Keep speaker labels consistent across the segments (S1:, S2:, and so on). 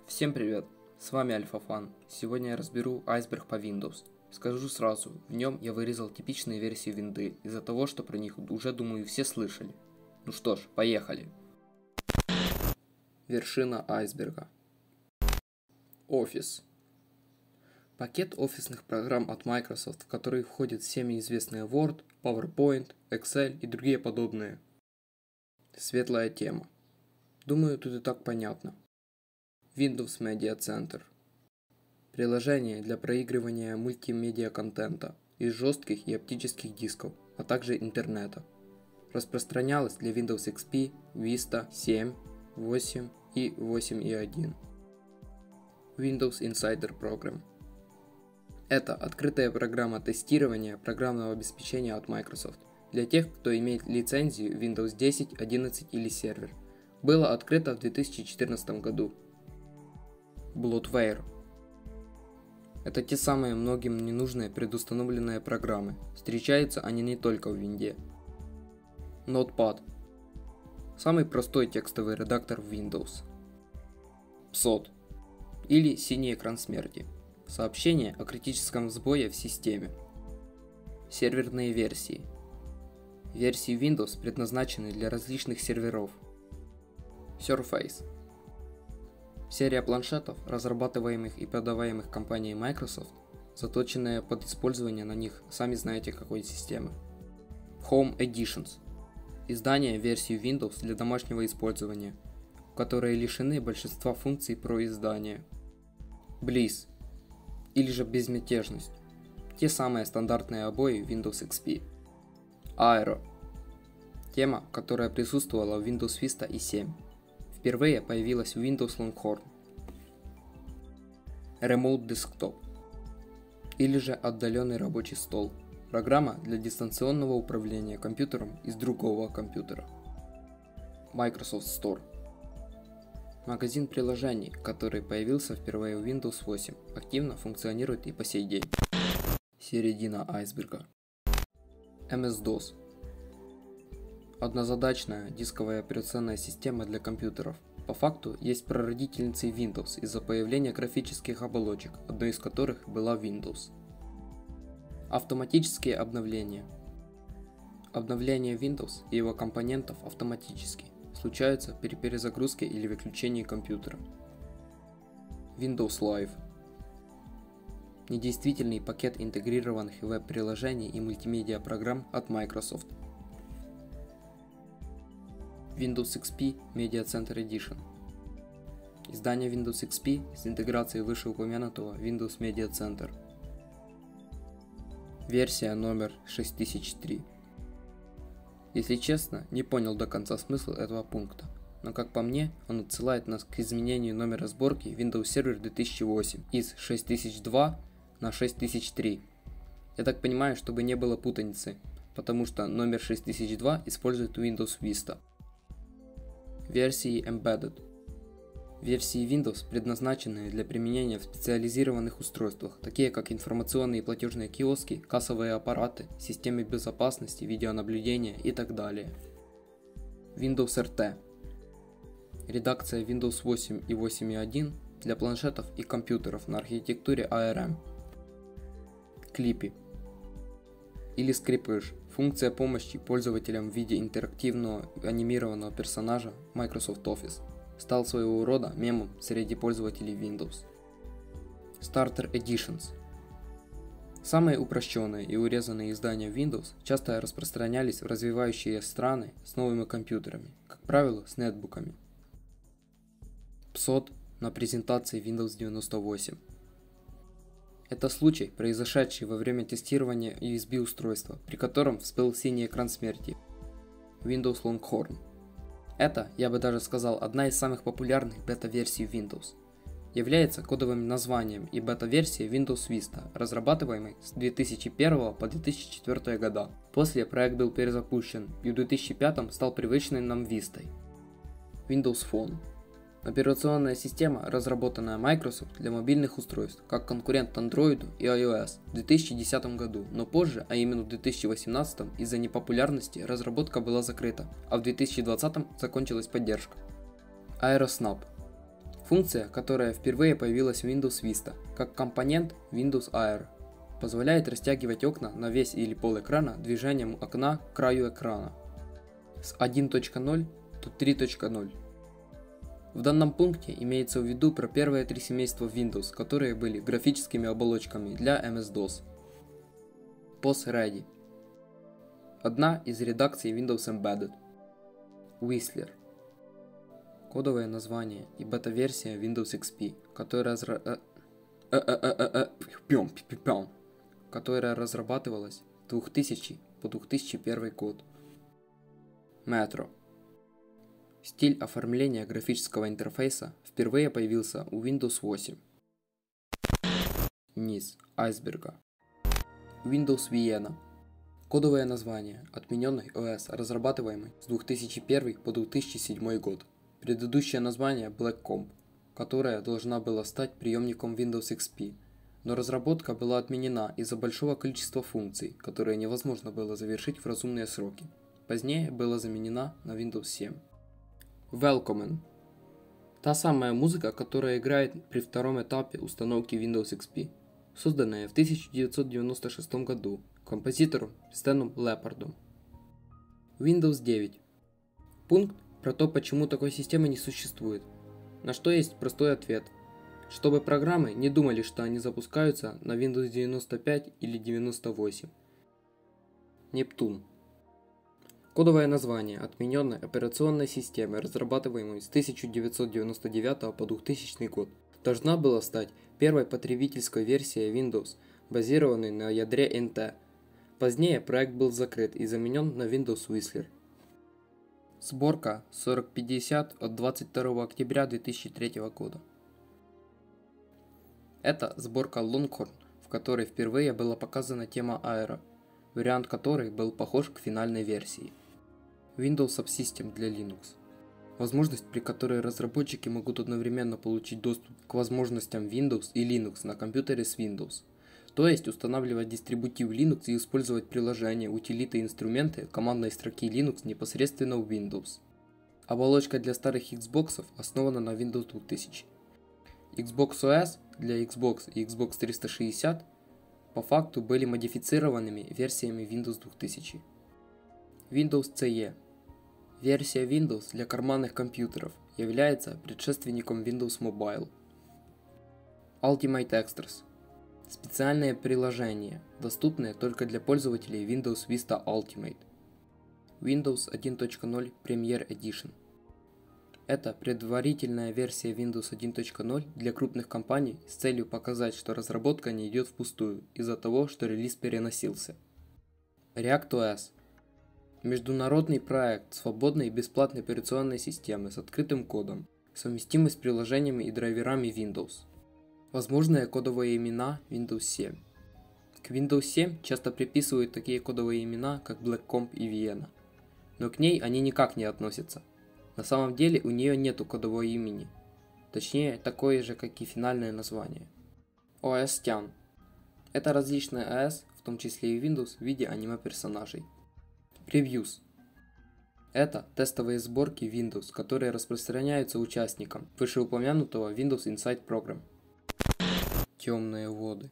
S1: Всем привет, с вами Альфафан. Сегодня я разберу айсберг по Windows. Скажу сразу, в нем я вырезал типичные версии винды, из-за того, что про них уже, думаю, все слышали. Ну что ж, поехали. Вершина айсберга. Office. Пакет офисных программ от Microsoft, в который входят всеми известные Word, PowerPoint, Excel и другие подобные. Светлая тема. Думаю, тут и так понятно. Windows Media Center. Приложение для проигрывания мультимедиа-контента из жестких и оптических дисков, а также интернета. Распространялось для Windows XP, Vista, 7, 8 и 8.1. Windows Insider Program. Это открытая программа тестирования программного обеспечения от Microsoft для тех, кто имеет лицензию Windows 10, 11 или сервер. Было открыто в 2014 году. Bloatware. Это те самые многим ненужные предустановленные программы. Встречаются они не только в Винде. Notepad. Самый простой текстовый редактор в Windows. PSOD. Или синий экран смерти. Сообщение о критическом сбое в системе. Серверные версии. Версии Windows предназначены для различных серверов. Surface. Серия планшетов, разрабатываемых и продаваемых компанией Microsoft, заточенная под использование на них сами знаете какой системы. Home Editions. Издание версий Windows для домашнего использования, которые лишены большинства функций про издание. Bliss. Или же безмятежность. Те самые стандартные обои Windows XP. Aero. Тема, которая присутствовала в Windows Vista и 7. Впервые появилась в Windows Longhorn. Remote Desktop. Или же отдаленный рабочий стол. Программа для дистанционного управления компьютером из другого компьютера. Microsoft Store. Магазин приложений, который появился впервые в Windows 8, активно функционирует и по сей день. Середина айсберга. MS-DOS. Однозадачная дисковая операционная система для компьютеров. По факту есть прародительницей Windows из-за появления графических оболочек, одной из которых была Windows. Автоматические обновления. Обновление Windows и его компонентов автоматически случаются при перезагрузке или выключении компьютера. Windows Live. Недействительный пакет интегрированных веб-приложений и мультимедиа-программ от Microsoft. Windows XP Media Center Edition. Издание Windows XP с интеграцией вышеупомянутого Windows Media Center. Версия номер 6003. Если честно, не понял до конца смысл этого пункта, но как по мне, он отсылает нас к изменению номера сборки Windows Server 2008 из 6002 на 6003. Я так понимаю, чтобы не было путаницы, потому что номер 6002 использует Windows Vista. Версии Embedded. Версии Windows, предназначенные для применения в специализированных устройствах, такие как информационные и платежные киоски, кассовые аппараты, системы безопасности, видеонаблюдения и так далее. Windows RT. Редакция Windows 8 и 8.1 для планшетов и компьютеров на архитектуре ARM. Клипи. Или скрипыш. Функция помощи пользователям в виде интерактивного анимированного персонажа Microsoft Office стал своего рода мемом среди пользователей Windows. Starter Editions. Самые упрощенные и урезанные издания Windows часто распространялись в развивающие страны с новыми компьютерами, как правило с нетбуками. PSOD на презентации Windows 98. Это случай, произошедший во время тестирования USB устройства, при котором всплыл синий экран смерти. Windows Longhorn. Это, я бы даже сказал, одна из самых популярных бета-версий Windows. Является кодовым названием и бета-версией Windows Vista, разрабатываемой с 2001 по 2004 года. После проект был перезапущен и в 2005 стал привычной нам Vista. Windows Phone. Операционная система, разработанная Microsoft для мобильных устройств, как конкурент Android и iOS в 2010 году, но позже, а именно в 2018, из-за непопулярности разработка была закрыта, а в 2020 закончилась поддержка. Aerosnap. Функция, которая впервые появилась в Windows Vista, как компонент Windows Air, позволяет растягивать окна на весь или пол экрана движением окна к краю экрана с 1.0 до 3.0. В данном пункте имеется в виду про первые три семейства Windows, которые были графическими оболочками для MS-DOS. POS Ready. Одна из редакций Windows Embedded. Whistler. Кодовое название и бета-версия Windows XP, которая разрабатывалась с 2000 по 2001 год. Metro. Стиль оформления графического интерфейса впервые появился у Windows 8. Низ айсберга. Windows Vienna. Кодовое название отмененный OS, разрабатываемый с 2001 по 2007 год. Предыдущее название Black Comp, которая должна была стать преемником Windows XP, но разработка была отменена из-за большого количества функций, которые невозможно было завершить в разумные сроки. Позднее была заменена на Windows 7. Welcome. Та самая музыка, которая играет при втором этапе установки Windows XP, созданная в 1996 году композитором Стэном Лепардом. Windows 9. Пункт про то, почему такой системы не существует, на что есть простой ответ. Чтобы программы не думали, что они запускаются на Windows 95 или 98. Нептун. Кодовое название отмененной операционной системы, разрабатываемой с 1999 по 2000 год, должна была стать первой потребительской версией Windows, базированной на ядре NT. Позднее проект был закрыт и заменен на Windows Whistler. Сборка 4050 от 22 октября 2003 года. Это сборка Longhorn, в которой впервые была показана тема Aero, вариант которой был похож к финальной версии. Windows Subsystem для Linux. Возможность, при которой разработчики могут одновременно получить доступ к возможностям Windows и Linux на компьютере с Windows. То есть устанавливать дистрибутив Linux и использовать приложения, утилиты и инструменты командной строки Linux непосредственно в Windows. Оболочка для старых Xbox основана на Windows 2000. Xbox OS для Xbox и Xbox 360 по факту были модифицированными версиями Windows 2000. Windows CE. Версия Windows для карманных компьютеров является предшественником Windows Mobile. Ultimate Extras. Специальные приложения, доступные только для пользователей Windows Vista Ultimate. Windows 1.0 Premier Edition. Это предварительная версия Windows 1.0 для крупных компаний с целью показать, что разработка не идет впустую из-за того, что релиз переносился. ReactOS. Международный проект свободной и бесплатной операционной системы с открытым кодом, совместимый с приложениями и драйверами Windows. Возможные кодовые имена Windows 7. К Windows 7 часто приписывают такие кодовые имена, как Black Comp и Vienna, но к ней они никак не относятся. На самом деле у нее нету кодового имени, точнее такое же, как и финальное название. OS Tian. Это различные OS, в том числе и Windows, в виде аниме-персонажей. Previews. Это тестовые сборки Windows, которые распространяются участникам вышеупомянутого Windows Insight Program. Темные воды.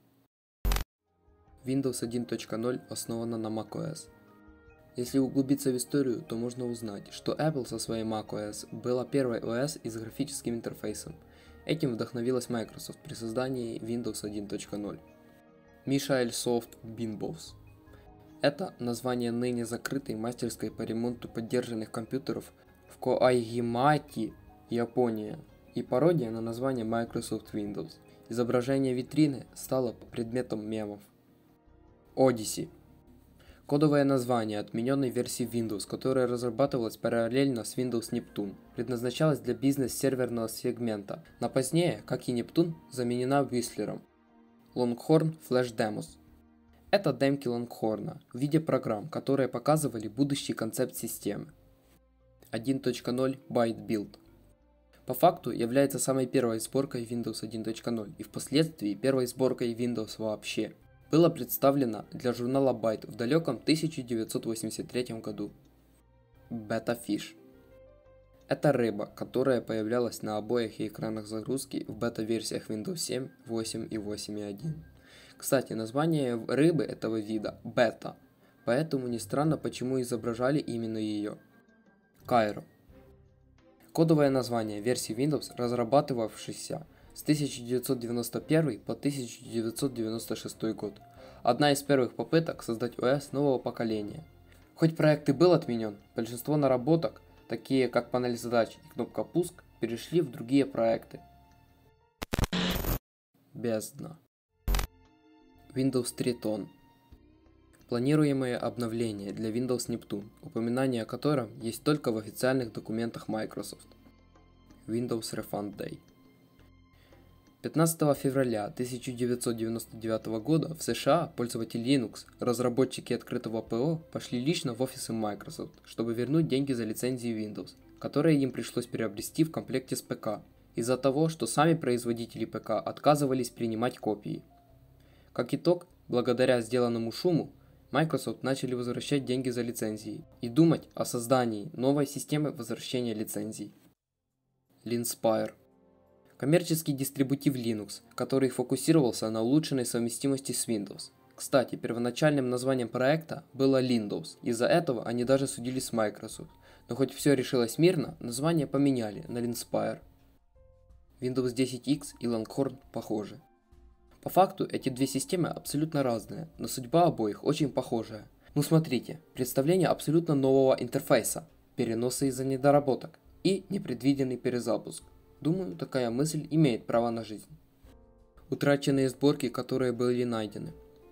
S1: Windows 1.0 основана на macOS. Если углубиться в историю, то можно узнать, что Apple со своей macOS была первой OS с графическим интерфейсом. Этим вдохновилась Microsoft при создании Windows 1.0. Microsoft Windows. Это название ныне закрытой мастерской по ремонту поддержанных компьютеров в Коагимати, Япония, и пародия на название Microsoft Windows. Изображение витрины стало предметом мемов. Odyssey. Кодовое название отмененной версии Windows, которая разрабатывалась параллельно с Windows Neptune, предназначалась для бизнес-серверного сегмента, но позднее, как и Neptune, заменена Whistler. Longhorn Flash Demos. Это демки Longhorn в виде программ, которые показывали будущий концепт системы. 1.0 Byte Build. По факту является самой первой сборкой Windows 1.0 и впоследствии первой сборкой Windows вообще. Было представлено для журнала Byte в далеком 1983 году. Beta Fish. Это рыба, которая появлялась на обоях и экранах загрузки в бета-версиях Windows 7, 8 и 8.1. Кстати, название рыбы этого вида – бета, поэтому не странно, почему изображали именно ее. Кайро. Кодовое название версии Windows, разрабатывавшейся с 1991 по 1996 год. Одна из первых попыток создать ОС нового поколения. Хоть проект и был отменен, большинство наработок, такие как панель задач и кнопка «Пуск», перешли в другие проекты. Бездна. Windows Triton. Планируемое обновление для Windows Neptune, упоминание о котором есть только в официальных документах Microsoft. Windows Refund Day. 15 февраля 1999 года в США пользователи Linux, разработчики открытого ПО, пошли лично в офисы Microsoft, чтобы вернуть деньги за лицензии Windows, которые им пришлось приобрести в комплекте с ПК, из-за того, что сами производители ПК отказывались принимать копии. Как итог, благодаря сделанному шуму, Microsoft начали возвращать деньги за лицензии и думать о создании новой системы возвращения лицензий. Linspire. Коммерческий дистрибутив Linux, который фокусировался на улучшенной совместимости с Windows. Кстати, первоначальным названием проекта было Lindows, из-за этого они даже судились с Microsoft, но хоть все решилось мирно, название поменяли на Linspire. Windows 10X и Longhorn похожи. По факту эти две системы абсолютно разные, но судьба обоих очень похожая. Ну смотрите, представление абсолютно нового интерфейса, переносы из-за недоработок и непредвиденный перезапуск. Думаю, такая мысль имеет право на жизнь. Утраченные сборки, которые были найдены.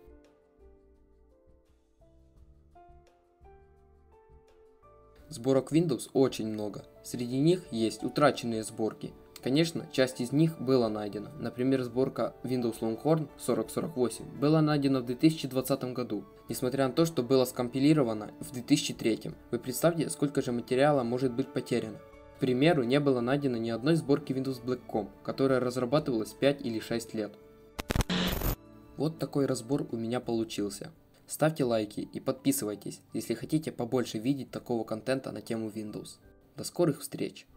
S1: Сборок Windows очень много. Среди них есть утраченные сборки. Конечно, часть из них была найдена. Например, сборка Windows Longhorn 4048 была найдена в 2020 году, несмотря на то, что была скомпилирована в 2003. Вы представьте, сколько же материала может быть потеряно. К примеру, не было найдено ни одной сборки Windows Blackcomb, которая разрабатывалась 5 или 6 лет. Вот такой разбор у меня получился. Ставьте лайки и подписывайтесь, если хотите побольше видеть такого контента на тему Windows. До скорых встреч!